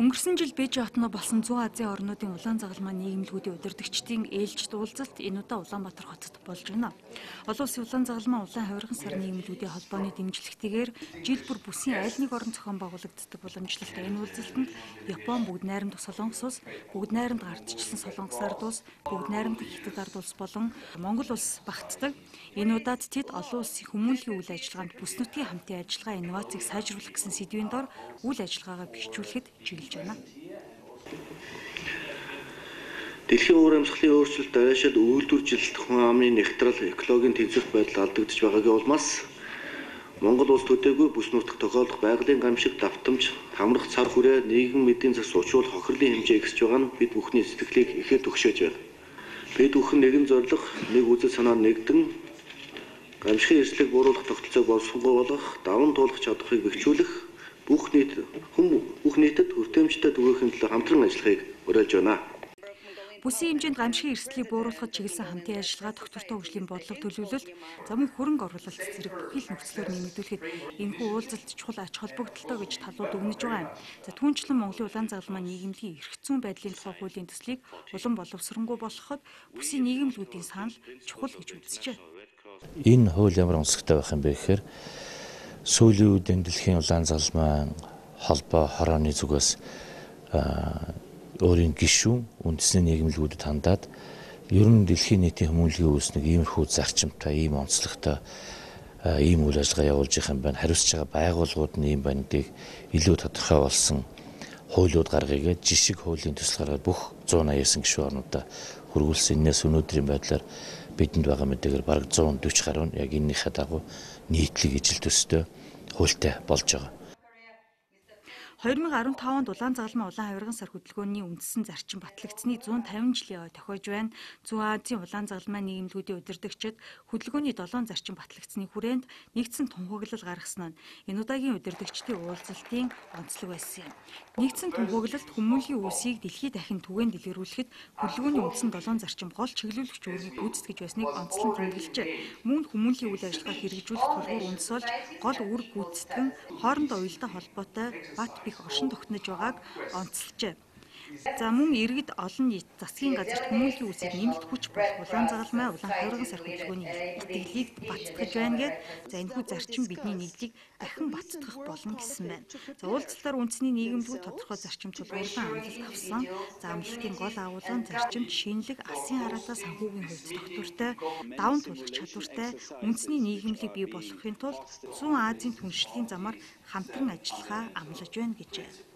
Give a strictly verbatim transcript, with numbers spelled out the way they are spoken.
Өнгөрсөн жил Бээжин хотно болсон Зүүн Азийн орнуудын улаан загалмай нийгэмлэгүүдийн удирдагчдын ээлжид уулзалт энэ удаа Улаанбаатар хотод болж байна. Олон улсын улаан загалмай улаан хувирган сар нийгэмлэгүүдийн холбооны дэмжлэгтэйгээр жил бүр бүсийн аль нэг орон зохион байгуулагддаг боломжлолтой энэ уулзалтанд Япон, Бүгд найрамдах Солонгос улс, Бүгд найрамдах ардчилсан Солонгос ард улс, Бүгд найрамдах Хятад ард улс болон Монгол улс багтдаг. Энэ удаад тэд олон улсын хүмүүнлэгийн үйл ажиллагаанд бүс нутгийн хамтын ажиллагаа инновацийг сайжруулах гэсэн сэдвийн дор үйл ажиллагаагаа бэхжүүлэхэд чиглэж байна. Дэлхийн уур амьсгалын өөрчлөлт аашид үйлдвэржилт хүн амын нягтрал экологийн тэнцвэрт байдал алдагдж байгаагийн улмаас Монгол улс төдийгүй бүс нутаг тохиолдох байгалийн гамшиг давтамж хамрах цар хүрээ нийгэм мэдийн зас уучруул хохирлын хэмжээ ихсэж байгаа нь бид бүхний сэтгэлийг ихээр төгшөөж байна. Бид бүхэн нэгэн зорилго, нэг үзэл санаа нэгдэн гамшигын эрсдлийг бууруулах тогтолцоог боловсронгүй болгох, даван туулах чадварыг бэхжүүлэх бүх нийт хүм бүх нийтэд хүртээмжтэй түгээхийн төлөө хамтран ажиллахыг уриалж байна. Бүсийн хэмжээнд гамшигын эрсдлийг бууруулахад чиглэсэн хамтын ажиллагаа доктортой хөгжлийн бодлого төлөвлөлт, замун хөрөнгө оруулалт зэрэг бүхий л нөхцлөөр нэмэгдүүлэхэд энэхүү уулзалт чухал ач холбогдолтой гэж талууд өгнөж байгаа юм. За түүнчлэн Монголын улаан загалмай нийгэмлэгийн эрх зүйн байдлын тухай хуулийн төслийг улам боловсронгүй болгоход бүсийн нийгэмлэгүүдийн санал чухал гэж үзжээ. Энэ хууль ямар онцлогтой байх юм бэ гэхээр сүүлийн үеийн дэлхийн улаан загалмай холбоо хорооны зүгээс өөрийн гишүүн үндэсний нийгэмлэгүүдэд хандаад ер нь дэлхийн нийтийн хүмүүнлэгийн үүснийг иймэрхүү зарчимтай, ийм онцлогтой ийм үйл ажиллагаа явуулж их юм байна. Хариуцж байгаа байгууллагууд нь ийм байна гэдгийг илүү тодорхой болсон хуулиуд гаргая гэж жишг хуулийн төсөл гаргаад бүх зуун аяасан гишүүн орнуудаа хөрвүүлсэн. Энэс өнөөдрийн байдлаар бидэнд байгаа мэдээгээр бараг зуун дөрвөн гаруй яг энэнийхээ дагуу нийтлэг ижил төстэй хуультай болж байгаа. хоёр мың арван тав онд улаан загалмай улаан хувирган сар хөтөлбөрийн үндсэн зарчим батлагдсны зуун тавин жилийн ой тохиож байна. Зүүн Азийн улаан загалмай нийгэмлэгүүдийн удирдагчид хөтөлбөрийн долоон зарчим батлагдсны хүрээнд нэгдсэн тунхаглал гаргасан нь энэ удаагийн удирдагчдын уулзалтын онцлог байсан юм. Нэгдсэн тунхаглалд хүмүүнлэгийн үүсийг дэлхийд дахин түгээн дэлгэрүүлэхэд хөтөлбөрийн үндсэн долоон зарчим гол чиглүүлэгч үүргийг гүйцэтгэж байсныг онцлон тэмдэглэжээ. Мөн хүмүүнлэгийн үйл ажиллагаа хэрэгжүүлэх тулгуур үндэс болж гол үүрэг гүйцэтгэн хоорондоо уялдаа холбоотой бат бих оршин тогтнож байгааг онцолжээ. За мөн иргэд олон нийт засгийн газарт хүмүүнлэгийн үсийг нэмэлт хүч болох улаан загалмай улаан хувирган сар хөтөлбөрийн итгэлийг баттгаж байна гэд за энэхүү зарчим бидний нийтлийг дахин баттгах болно гэсэн байна. За уулзалтаар үндэсний нийгэмлэгүүд тодорхой зарчим тулгуурлан амлалт авсан. За амлалтын гол агуулга нь зарчимд шинэлэг алсын хараатай санхүүгийн хувьд тогтвортой, даван туулах чадвартай үндэсний нийгэмлэг бий болгохын тулд Зүүн Азийн түншлэлийн замаар хамтран ажиллахаа амлаж байна гэжээ.